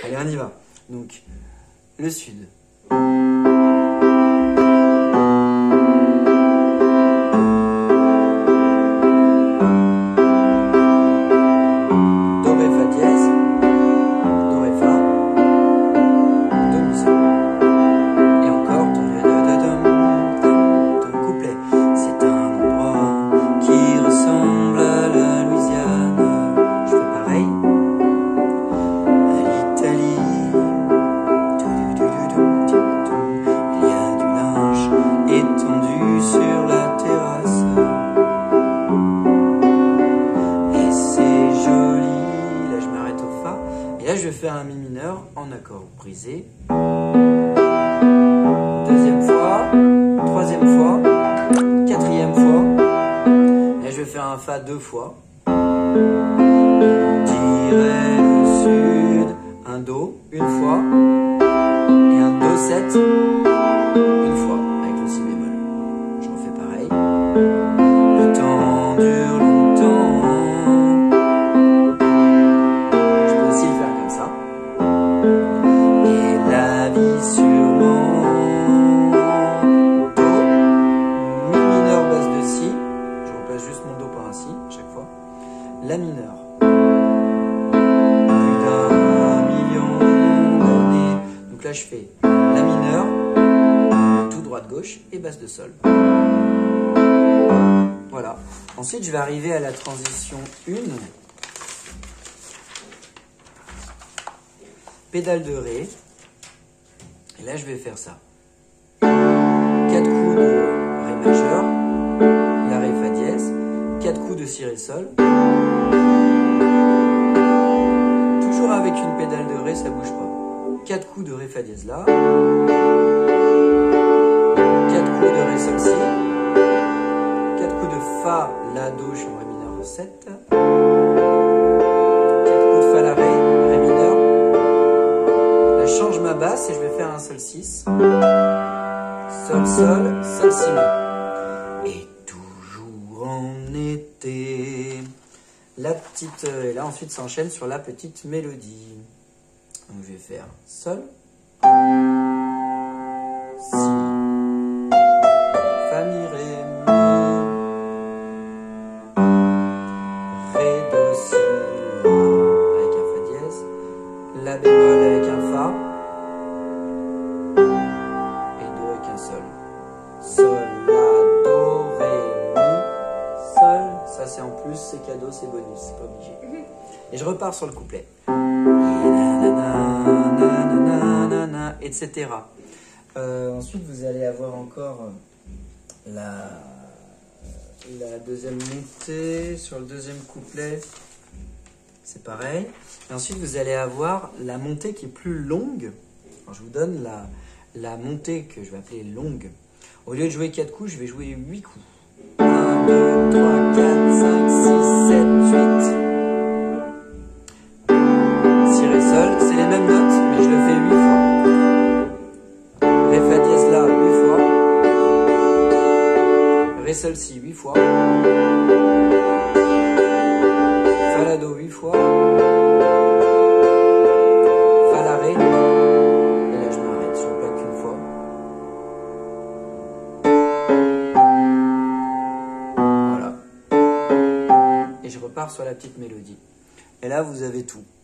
Allez, on y va. Donc, le sud. Je vais faire un mi mineur en accord brisé. Deuxième fois, troisième fois, quatrième fois. Et je vais faire un fa deux fois. On dirait le sud, un do une fois et un do 7 une fois avec le si bémol. Je refais pareil. Le temps dure longtemps. La mineur. Plus d'un million d'années. Donc là, je fais la mineur, tout droite gauche et basse de sol. Voilà. Ensuite, je vais arriver à la transition 1. Pédale de ré. Et là, je vais faire ça. 4 coups de ré majeur, la ré fa dièse, 4 coups de si ré sol. Toujours avec une pédale de ré, ça bouge pas. 4 coups de ré fa dièse là. 4 coups de ré sol si. 4 coups de fa la do, je suis en ré mineur 7. 4 coups de fa la ré, ré mineur. Là, je change ma basse et je vais faire un sol 6. Sol sol, sol si mi. Et toujours en été. La petite, et là ensuite ça enchaîne sur la petite mélodie. Donc je vais faire sol, si, fa mi ré mi, ré do si la avec un fa dièse, la bémol avec un fa et do avec un sol. Sol, la, do, ré, mi, sol. Ça c'est en plus, c'est cadeau, c'est bonus, c'est pas obligé. Et je repars sur le couplet. Etc. Ensuite, vous allez avoir encore la deuxième montée sur le deuxième couplet. C'est pareil. Et ensuite, vous allez avoir la montée qui est plus longue. Alors, je vous donne la montée que je vais appeler longue. Au lieu de jouer 4 coups, je vais jouer 8 coups. 1, 2, 3, 4, 5, 6, 7, 8. Si ré sol, c'est les mêmes notes, mais je le fais 8 fois. Ré fa dièse la 8 fois. Ré sol si 8 fois. Fa la do 8 fois. Fa la ré. Et là je m'arrête, je ne bloque qu'une fois. Voilà. Et je repars sur la petite mélodie. Et là vous avez tout.